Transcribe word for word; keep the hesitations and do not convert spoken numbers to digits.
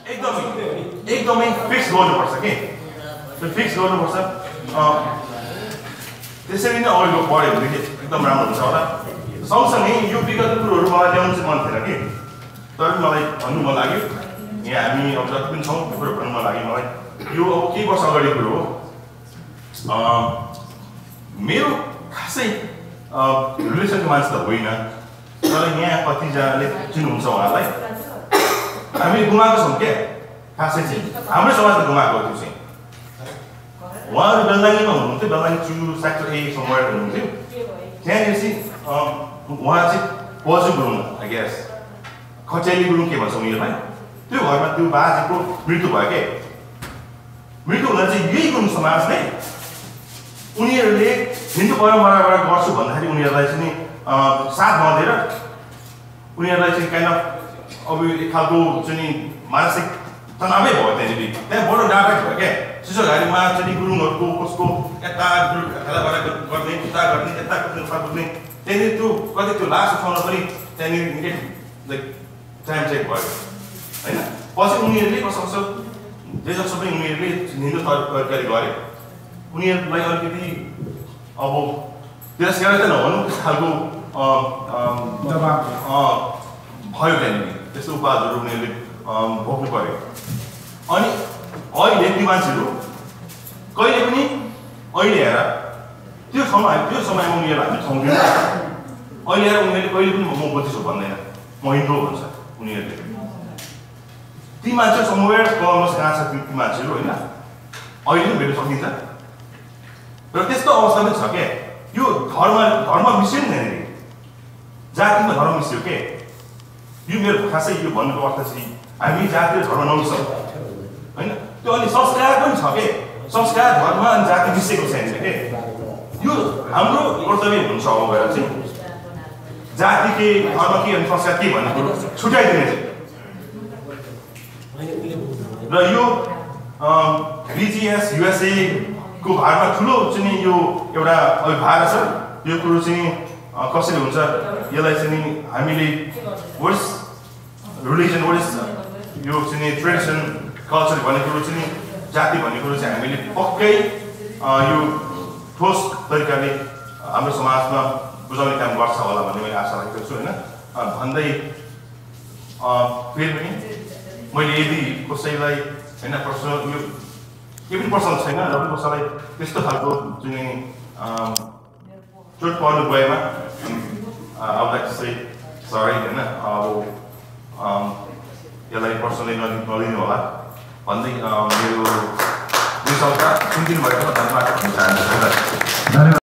एकदमै एकदमै फिक्स गर्नुपर्छ के त्यो फिक्स गर्नुपर्छ त्यसरी नै अगाडि बढ्यो भने एकदम राम्रो हुन्छ होला सँगसँगै यो विगत कुरोहरू मलाई ल्याउनु चाहिँ मन थिएन कि तर मलाई भन्नु मन लाग्यो यहाँ हामी अब जति पनि छौँ त्यो कुरो भन्नु मन लाग्यो मलाई यो अब केही वर्ष अगाडि कुरो हो मेरो खासै रिलेसनको मान्छे त होइन तर यहाँ कतिजनाले चिन्नुहुन्छ उहाँलाई हामी गुमाएको छौँ क्या खासै चाहिँ हाम्रै समाजले गुमाएको त्यो चाहिँ उहाँहरू बेलदाङीमा हुनुहुन्थ्यो Beldangi two sector A somewhere हुनुहुन्थ्यो त्यहाँनिर चाहिँ उहाँ चाहिँ पजिटिभ गुरुङ आई गेस खच्याली गुरुङ के भन्छ उनीहरूलाई त्यो घरमा त्यो बाजेको मृत्यु भयो के मृत्यु हुँदा चाहिँ यही गुरुङ समाजले उनीहरूले हिन्दू परम्पराबाट गर्छु भन्दाखेरि उनीहरूलाई चाहिँ साथ नदिएर उनीहरूलाई चाहिँ काइन्ड अफ अब एक खालको चाहिँ मानसिक तनावै भयो त्यहाँनिर त्यहाँ बडो डाटा भयो क्या चिसो घारीमा चाहिँ गुरुङहरूको कसको यता खेलाबाट गर्ने उता गर्ने यता कुद्ने उता कुद्ने त्यहाँनिर त्यो कतै त्यो लास उठाउन पनि त्यहाँनिर निकै लाइक टाइम चेक भयो होइन पछि उनीहरूले कसो कसो जे जसो पनि उनीहरूले हिन्दू तरिकाले गरे उनीहरूलाई अलिकति अब तिरस्कार त नभनौँ त्यस्तो खालको भयो त्यहाँनिर त्यस्तो उपाधहरू उनीहरूले भोग्नु पर्यो अनि अहिले ती मान्छेहरू कहिले पनि अहिले हेर त्यो ठाउँमा त्यो समयमा उनीहरू हामी ठाउँ दिन्छ अहिले हेर उनीहरूले कहिले पनि म बुद्धिस्ट हो भन्दैन म हिन्दू भन्छ उनीहरूले ती मान्छे समवेयर गर्नुहोस् कहाँ छ ती मान्छेहरू होइन अहिले पनि भेट्न सकिन्छ र त्यस्तो अवस्था पनि छ क्या यो धर्म धर्म मिसियो नि त्यहाँनिर जातिमा धर्म मिसियो के यो मेरो खासै यो भन्नुको अर्थ चाहिँ हामी जातीय धर्म नमिसाउँ होइन त्यो अनि संस्कार पनि छ के संस्कार धर्म अनि जाति मिसिएको छैन के यो हाम्रो कर्तव्य हुन्छ अब गएर चाहिँ जाति के धर्म के अनि संस्कार के भन्ने कुरो छुट्याइदिने चाहिँ र यो बीजीएसयुएसए को भागमा ठुलो चाहिँ यो एउटा अभिभाग छ यो कुरो चाहिँ कसरी हुन्छ यसलाई चाहिँ हामीले वर्स रिलिजन वर्स यो चाहिँ ट्रेडिसन कल्चर भन्ने कुरो चाहिँ जाति भन्ने कुरो चाहिँ हामीले पक्कै यो ठोस तरिकाले हाम्रो समाजमा बुझाउने काम गर्छ होला भन्ने मैले आशा राखेको छु होइन भन्दै फेरि पनि मैले यदि कसैलाई होइन पर्सनल यो केही पनि पर्सनल छैन र पनि कसैलाई त्यस्तो खालको जुन चोट पर्नु गएमा अब चाहिँ सरी होइन अब यसलाई पर्सनली नलिनु होला भन्दै मेरो दुई शब्द सुनिदिनु भएको धन्यवाद भन्न चाहन्छु।